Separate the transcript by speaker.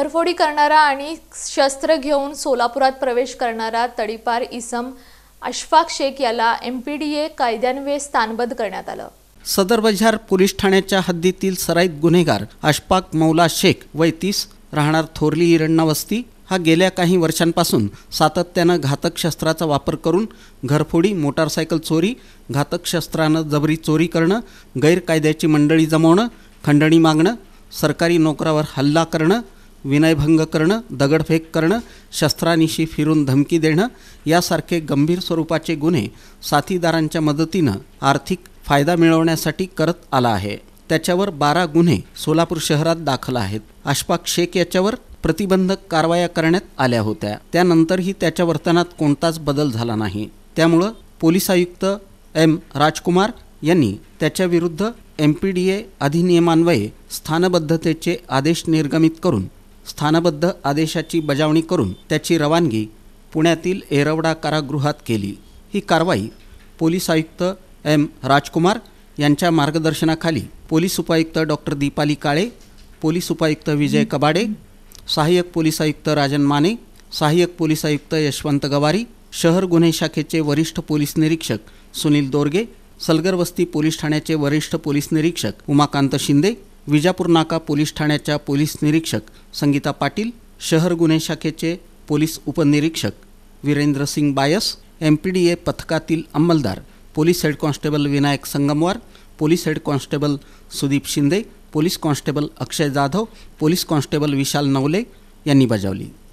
Speaker 1: घरफोडी करणारा आणि शस्त्र घेऊन सोलापुरात प्रवेश करणारा तडीपार इसम अशफाक शेख याला MPDA कायद्यान्वये स्थानबद्ध करण्यात आलं।
Speaker 2: सदर बजार पोलीस ठाण्याच्या हद्दीतील सराईत गुन्हेगार अशफाक मौला शेख वय 30 राहणार थोरली इरण्णा वस्ती हा गेल्या काही वर्षांपासून सातत्यानं घातक शस्त्राचा वापर करून घरफोडी, मोटारसायकल चोरी, घातक शस्त्रानं जबरी चोरी करणं, गैरकायद्याची मंडळी जमवणं, खंडणी मागणं, सरकारी नोकरावर हल्ला करणं, विनयभंग करणं, दगडफेक करणं, शस्त्रानिशी फिरून धमकी देणं यासारखे गंभीर स्वरूपाचे गुन्हे साथीदारांच्या मदतीनं आर्थिक फायदा मिळवण्यासाठी करत आला आहे। त्याच्यावर 12 गुन्हे सोलापूर शहरात दाखल आहेत। अशफाक शेख याच्यावर प्रतिबंधक कारवाया करण्यात आल्या होत्या, त्यानंतरही त्याच्या वर्तनात कोणताच बदल झाला नाही। त्यामुळे पोलीस आयुक्त M. राजकुमार यांनी त्याच्याविरुद्ध MPDA अधिनियमान्वये स्थानबद्धतेचे आदेश निर्गमित करून स्थानबद्ध आदेशाची बजावणी करून त्याची रवानगी पुण्यातील येरवडा कारागृहात केली। ही कारवाई पोलीस आयुक्त M. राजकुमार यांच्या मार्गदर्शनाखाली पोलीस उपायुक्त डॉक्टर दीपाली काळे, पोलीस उपायुक्त विजय कबाडे, सहाय्यक पोलीस आयुक्त राजन माने, सहाय्यक पोलीस आयुक्त यशवंत गवारी, शहर गुन्हे शाखेचे वरिष्ठ पोलीस निरीक्षक सुनील दोरगे, सलगर वस्ती पोलीस ठाण्याचे वरिष्ठ पोलीस निरीक्षक उमाकांत शिंदे, विजापूर नाका पोलीस ठाण्याच्या पोलीस निरीक्षक संगीता पाटील, शहर गुन्हे शाखेचे पोलीस उपनिरीक्षक वीरेंद्र सिंग बायस, MPDA पथकातील अंमलदार police head constable Vinayak Sangamwar, police head constable Sudeep Shinde, police constable Akshay Jadhav, police constable Vishal Navale यांनी बजावली।